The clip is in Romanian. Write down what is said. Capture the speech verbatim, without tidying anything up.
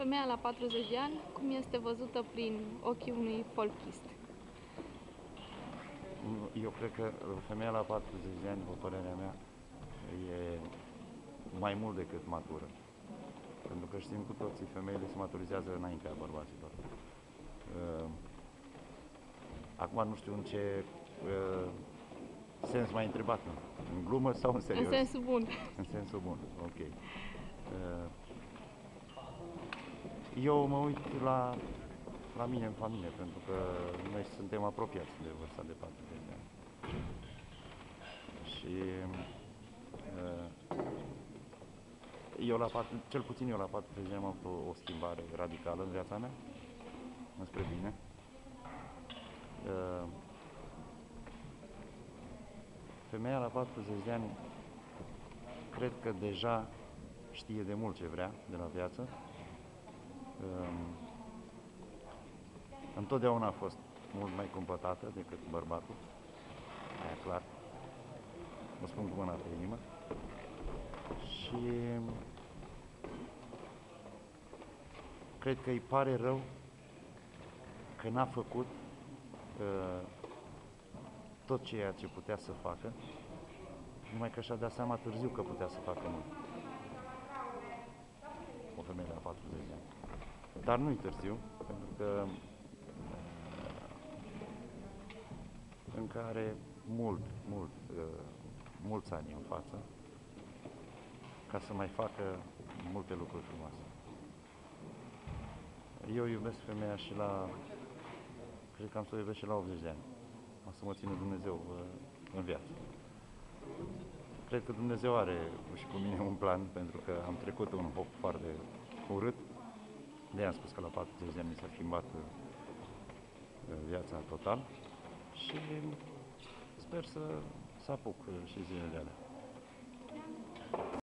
Femeia la patruzeci de ani, cum este văzută prin ochii unui folchist? Eu cred că femeia la patruzeci de ani, după părerea mea, e mai mult decât matură. Pentru că știm cu toții, femeile se maturizează înaintea bărbaților. Acum nu știu în ce uh, sens m-ai întrebat, în glumă sau în serios? În sensul bun. În sensul bun, ok. Uh, eu mă uit la, la mine în familie, pentru că noi suntem apropiați de vârsta de patruzeci de ani. Și uh, eu la patru, cel puțin eu la patruzeci de ani am avut o, o schimbare radicală în viața mea, înspre bine. Uh, femeia la patruzeci de ani cred că deja știe de mult ce vrea de la viață. Uh, întotdeauna a fost mult mai cumpătată decât bărbatul, aia clar, o spun cu mâna pe inimă. Și cred că îi pare rău că n-a făcut uh, tot ceea ce putea să facă, numai că și-a dat seama târziu că putea să facă mult. O femeie la patruzeci de ani. Dar nu-i târziu, pentru că uh, încă are mult, mult, uh, mulți ani în față ca să mai facă multe lucruri frumoase. Eu iubesc femeia și la, cred că am să o iubesc și la optzeci de ani. O să mă țină Dumnezeu uh, în viață. Cred că Dumnezeu are și cu mine un plan, pentru că am trecut un hop foarte urât. De-aia am spus că la patruzeci de ani mi s-a schimbat uh, viața total și sper să, să apuc uh, și zilele alea.